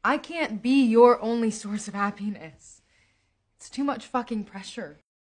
I can't be your only source of happiness. It's too much fucking pressure.